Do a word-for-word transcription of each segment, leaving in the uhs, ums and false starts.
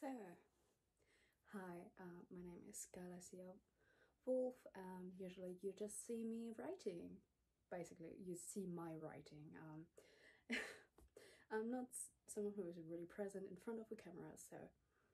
So, hi, uh, my name is Galaxia Wolf. Um, usually you just see me writing. Basically, you see my writing. Um, I'm not someone who is really present in front of a camera, so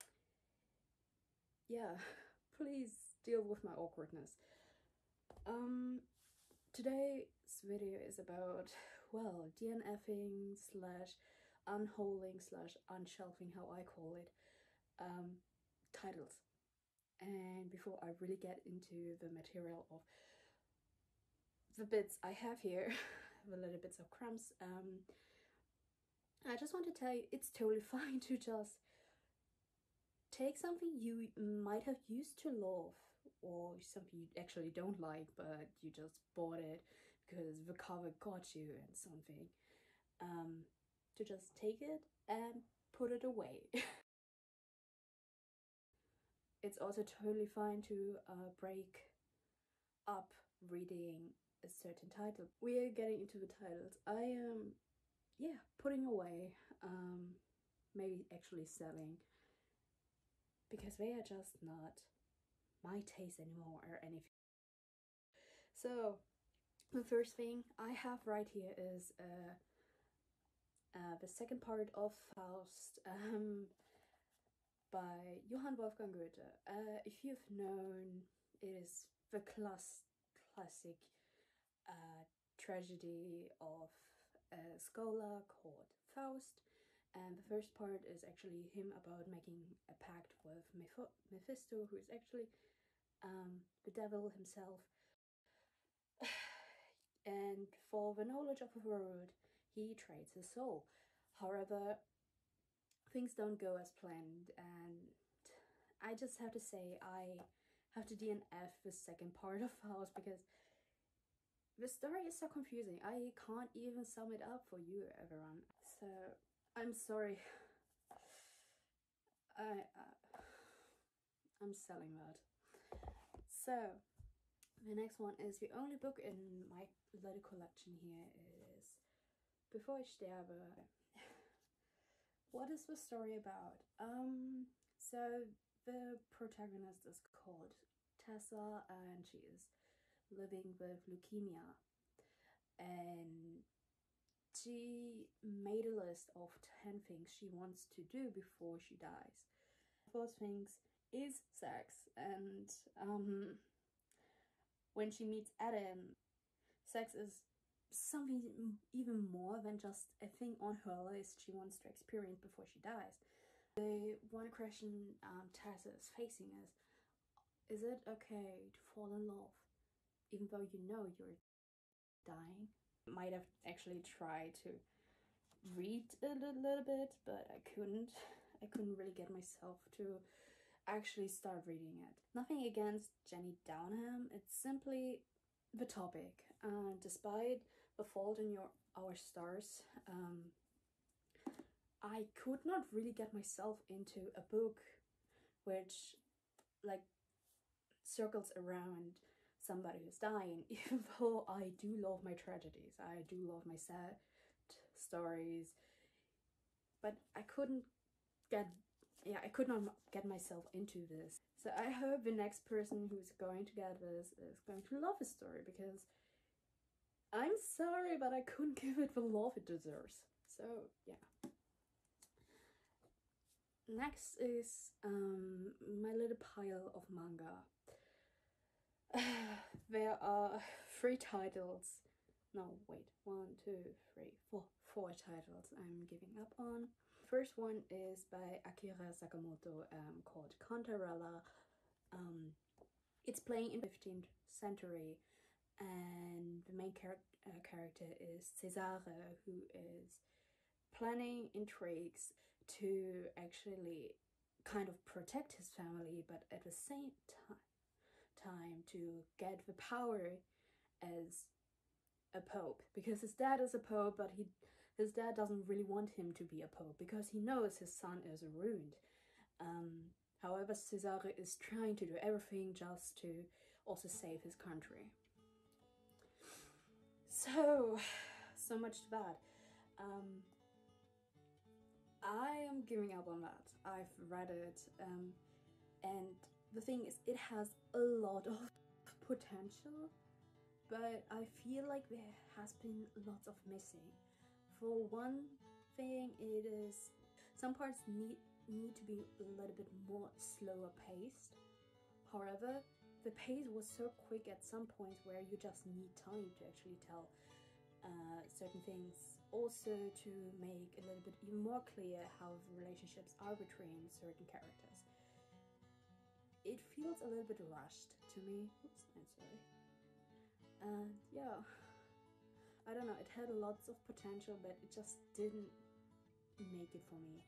yeah, please deal with my awkwardness. Um, today's video is about, well, DNFing slash unholding slash unshelving, how I call it, um, titles. And before I really get into the material of the bits I have here, the little bits of crumbs, um, I just want to tell you it's totally fine to just take something you might have used to love, or something you actually don't like, but you just bought it because the cover got you and something, um, to just take it and put it away. It's also totally fine to uh, break up reading a certain title. We are getting into the titles. I am, yeah, putting away, um, maybe actually selling, because they are just not my taste anymore or anything. So, the first thing I have right here is uh, uh, the second part of Faust, um, by Johann Wolfgang Goethe. Uh, if you've known, it is the class classic uh, tragedy of a scholar called Faust, and the first part is actually him about making a pact with Mephisto, who is actually um, the devil himself. And for the knowledge of the world, he trades his soul. However, things don't go as planned, and I just have to say I have to D N F the second part of Faust because the story is so confusing. I can't even sum it up for you, everyone. So, I'm sorry. I, uh, I'm selling that. So, the next one is the only book in my little collection here is Bevor, Sterbe. What is the story about? Um, so the protagonist is called Tessa, and she is living with leukemia, and she made a list of ten things she wants to do before she dies. Those things is sex, and um, when she meets Adam, sex is something even more than just a thing on her list she wants to experience before she dies. The one question um, Tessa is facing is, is it okay to fall in love even though you know you're dying? Might have actually tried to read a little bit, but I couldn't. I couldn't really get myself to actually start reading it. Nothing against Jenny Downham, it's simply the topic. Uh, despite The Fault in Your Our Stars, um, I could not really get myself into a book which, like, circles around somebody who's dying, even though I do love my tragedies. I do love my sad stories, but I couldn't get, yeah, I could not get myself into this. So I hope the next person who's going to get this is going to love the story, because I'm sorry, but I couldn't give it the love it deserves. So yeah. Next is um, my little pile of manga. Uh, there are three titles. No, wait, one, two, three, four, four titles I'm giving up on. First one is by Akira Sakamoto, um, called Cantarella. Um, it's playing in the fifteenth century, and the main char uh, character is Cesare, who is planning intrigues to actually kind of protect his family, but at the same time time to get the power as a pope, because his dad is a pope, but he his dad doesn't really want him to be a pope because he knows his son is ruined. Um, however, Cesare is trying to do everything just to also save his country. So, so much to that. Um, I am giving up on that. I've read it, um, and the thing is, it has a lot of potential, but I feel like there has been lots of missing. For one thing, it is some parts need need to be a little bit more slower paced. However, the pace was so quick at some points where you just need time to actually tell uh, certain things. Also to make a little bit even more clear how the relationships are between certain characters. It feels a little bit rushed to me. Oops, I'm sorry. And yeah, I don't know, it had lots of potential, but it just didn't make it for me.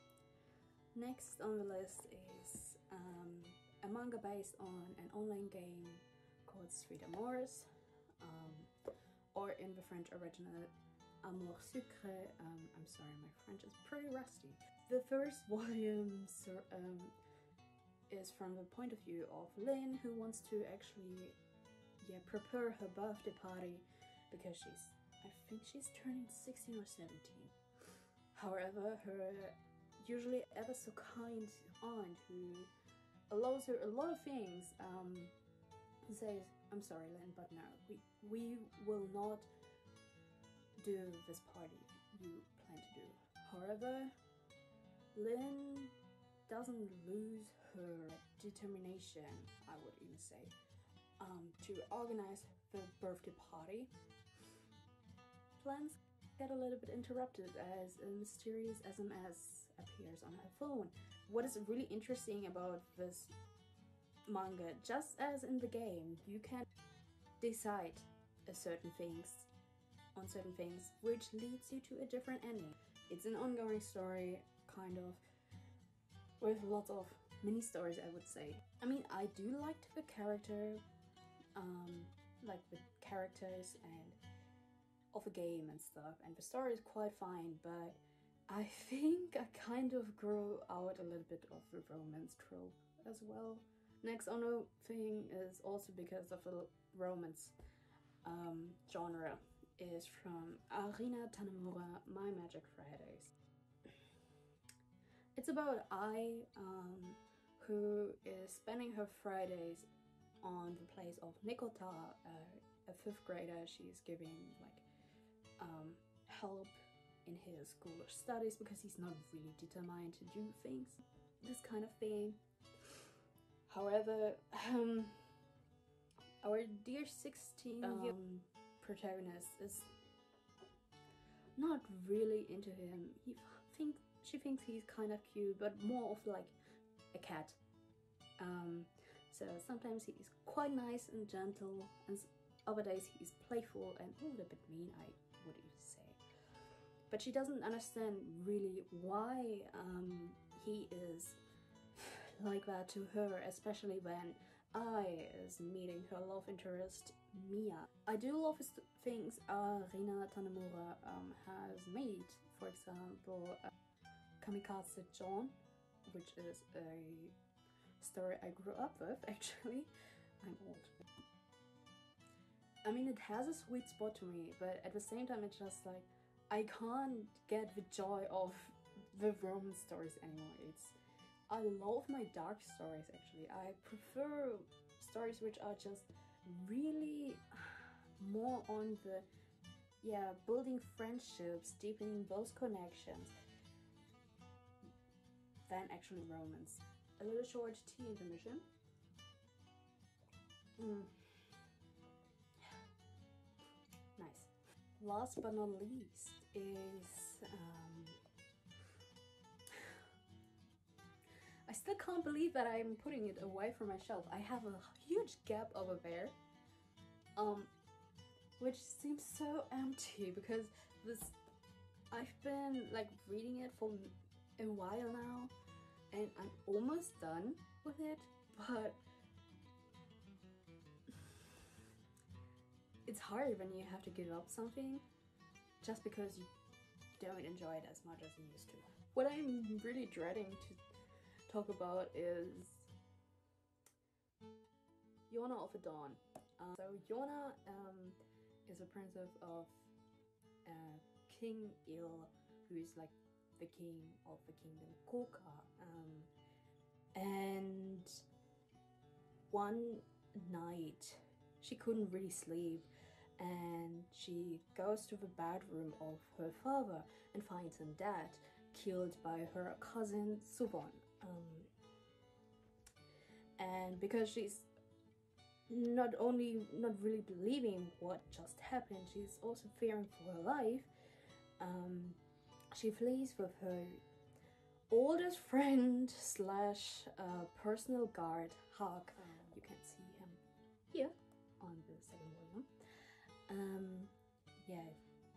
Next on the list is um, a manga based on an online game called Sweet Amoris, um, or in the French original, Amour Sucré. Um, I'm sorry, my French is pretty rusty. The first volume so, um, is from the point of view of Lynn, who wants to actually yeah, prepare her birthday party because she's, I think she's turning sixteen or seventeen. However, her usually ever so kind aunt, who allows her a lot of things, um, says, I'm sorry, Lynn, but no, we, we will not do this party you plan to do. However, Lynn doesn't lose her determination, I would even say, um, to organize the birthday party. Plans get a little bit interrupted as a mysterious S M S appears on her phone. What is really interesting about this manga, just as in the game, you can decide a certain things on certain things, which leads you to a different ending. It's an ongoing story, kind of, with lots of mini stories, I would say. I mean, I do like the character, um, like the characters and of a game and stuff, and the story is quite fine, but I think I kind of grew out a little bit of the romance trope as well. Next Ono thing is also because of the romance um, genre is from Arina Tanemura, My Magic Fridays. It's about Ai, um, who is spending her Fridays on the place of Nikota, uh, a fifth grader. She's giving like um, help in his school studies because he's not really determined to do things, this kind of thing. However, um, our dear sixteen year um, protagonist is not really into him. He think she thinks he's kind of cute, but more of like a cat. Um, so sometimes he's quite nice and gentle, and other days he's playful and a little bit mean, I would even say. But she doesn't understand really why um, he is like that to her, especially when I is meeting her love interest, Mia. I do love his things Arina Tanemura um, has made, for example, uh, Kamikaze John, which is a story I grew up with, actually. I'm old. I mean, it has a sweet spot to me, but at the same time it's just like, I can't get the joy of the romance stories anymore. It's, I love my dark stories, actually. I prefer stories which are just really more on the, yeah, building friendships, deepening those connections, than actually romance. A little short tea intermission. Mm. Nice. Last but not least is um, I still can't believe that I'm putting it away from my shelf. I have a huge gap over there, um, which seems so empty because this I've been like reading it for a while now, and I'm almost done with it, but it's hard when you have to give up something just because you don't enjoy it as much as you used to. What I'm really dreading to talk about is Yona of the Dawn. Um, so Yona um, is a princess of uh, King Il, who is like the king of the kingdom Koka. Um, and one night she couldn't really sleep, and she goes to the bedroom of her father and finds him dead, killed by her cousin Subon. Um, and because she's not only not really believing what just happened, she's also fearing for her life. Um, she flees with her oldest friend slash uh, personal guard, Hawk. Um, you can see him here on the second volume. Um, yeah.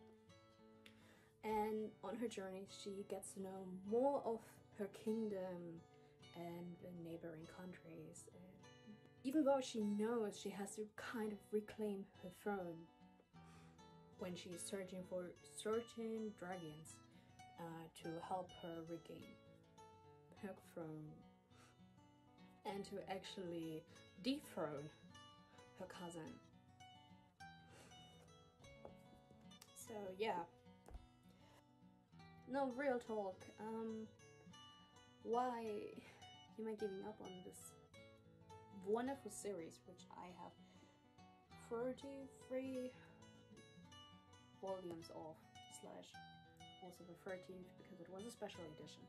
And on her journey, she gets to know more of her kingdom and the neighboring countries. And even though she knows she has to kind of reclaim her throne when she's searching for certain dragons uh, to help her regain her throne and to actually dethrone her cousin. So yeah. No, real talk. Um, why am I giving up on this wonderful series, which I have thirty-three volumes of, slash also the thirteenth because it was a special edition.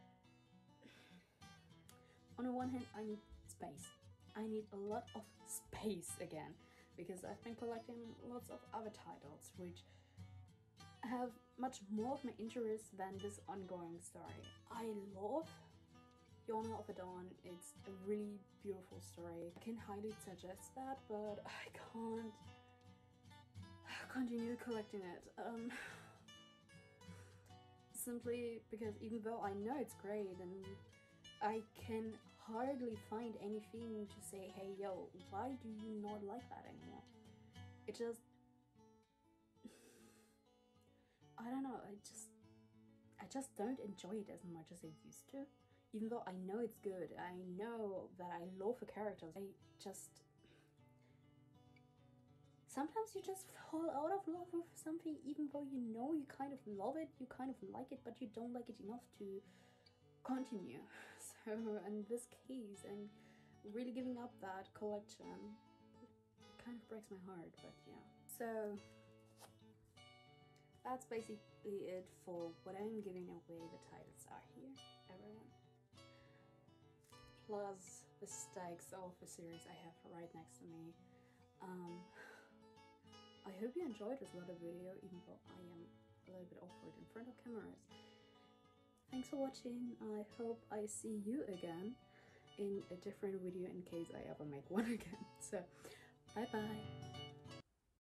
On the one hand, I need space. I need a lot of space again, because I've been collecting lots of other titles which have much more of my interest than this ongoing story. I love Yona of the Dawn. It's a really beautiful story. I can highly suggest that, but I can't continue collecting it. Um, simply because even though I know it's great, and I can hardly find anything to say, hey yo, why do you not like that anymore? It just, I don't know, I just, I just don't enjoy it as much as I used to. Even though I know it's good, I know that I love the characters, I just, sometimes you just fall out of love with something even though you know you kind of love it, you kind of like it, but you don't like it enough to continue. So in this case, I'm really giving up that collection. It kind of breaks my heart, but yeah. So that's basically it for what I'm giving away. The titles are here, everyone. Plus the stacks of the series I have right next to me. Um, I hope you enjoyed this little video, even though I am a little bit awkward in front of cameras. Thanks for watching. I hope I see you again in a different video in case I ever make one again. So, bye bye.